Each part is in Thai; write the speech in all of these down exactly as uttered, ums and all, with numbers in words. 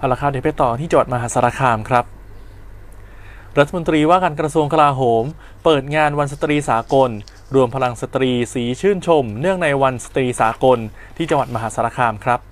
เอาละครับเดี๋ยวไปต่อที่จังหวัดมหาสารคามครับรัฐมนตรีว่าการกระทรวงกลาโหมเปิดงานวันสตรีสากลรวมพลังสตรีสีชื่นชมเนื่องในวันสตรีสากลที่จังหวัดมหาสารคามครับ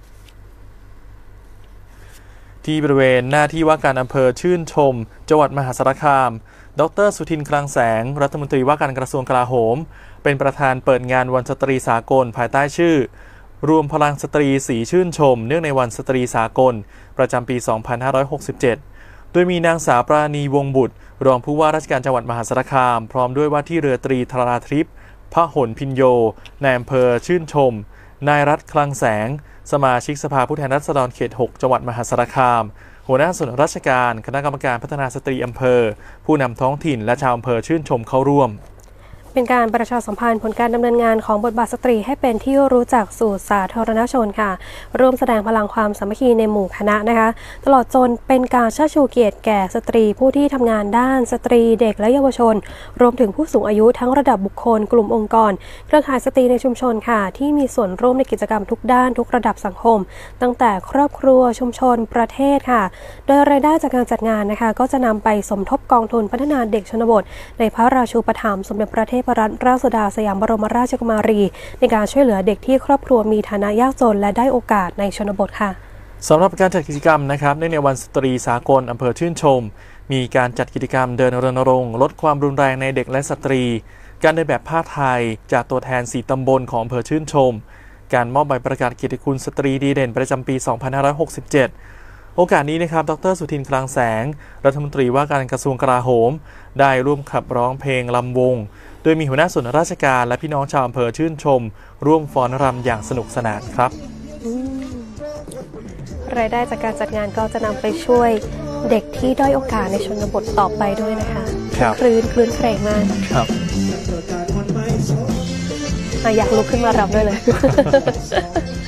ที่บริเวณหน้าที่ว่าการอำเภอชื่นชมจังหวัดมหาสารคามดร.สุทินคลังแสงรัฐมนตรีว่าการกระทรวงกลาโหมเป็นประธานเปิดงานวันสตรีสากลภายใต้ชื่อรวมพลังสตรีสีชื่นชมเนื่องในวันสตรีสากลประจำปี สองพันห้าร้อยหกสิบเจ็ด โดยมีนางสาวปราณีวงบุตรรองผู้ว่าราชการจังหวัดมหาสารคามพร้อมด้วยว่าที่เรือตรีธราทิพย์พหลพินโยนายอำเภอชื่นชมนายรัฐคลังแสงสมาชิกสภาผู้แทนราษฎรเขต หก จังหวัดมหาสารคามหัวหน้าส่วนราชการคณะกรรมการพัฒนาสตรีอำเภอผู้นำท้องถิ่นและชาวอำเภอชื่นชมเข้าร่วมเป็นการประชาสัมพันธ์ผลการดำเนินงานของบทบาทสตรีให้เป็นที่รู้จักสู่สาธารณชนค่ะร่วมแสดงพลังความสามัคคีในหมู่คณะนะคะตลอดจนเป็นการเชิดชูเกียรติแก่สตรีผู้ที่ทำงานด้านสตรีเด็กและเยาวชนรวมถึงผู้สูงอายุทั้งระดับบุคคลกลุ่มองค์กรเครือข่ายสตรีในชุมชนค่ะที่มีส่วนร่วมในกิจกรรมทุกด้านทุกระดับสังคมตั้งแต่ครอบครัวชุมชนประเทศค่ะโดยรายได้จากการจัดงานนะคะก็จะนำไปสมทบกองทุนพัฒนาเด็กชนบทในพระราชูปถัมภ์สมเด็จพระเทพรัตนราชสุดาสยามบรมราชกุมารีในการช่วยเหลือเด็กที่ครอบครัวมีฐานะยากจนและได้โอกาสในชนบทค่ะสำหรับการจัดกิจกรรมนะครับในวันสตรีสากลอำเภอชื่นชมมีการจัดกิจกรรมเดินรณรงค์ลดความรุนแรงในเด็กและสตรีการเดินแบบผ้าไทยจากตัวแทนสี่ตำบลของอำเภอชื่นชมการมอบใบประกาศเกียรติคุณสตรีดีเด่นประจำปี สองพันห้าร้อยหกสิบเจ็ด โอกาสนี้นะครับดร.สุทินคลังแสงรัฐมนตรีว่าการกระทรวงกลาโหมได้ร่วมขับร้องเพลงลำวงโดยมีหัวหน้าส่วนราชการและพี่น้องชาวอำเภอชื่นชมร่วมฟ้อนรำอย่างสนุกสนานครับรายได้จากการจัดงานก็จะนำไปช่วยเด็กที่ด้อยโอกาสในชนบทต่อไปด้วยนะคะคลื่นคลื่นเพลงมากครับอยากลุกขึ้นมารำด้วยเลย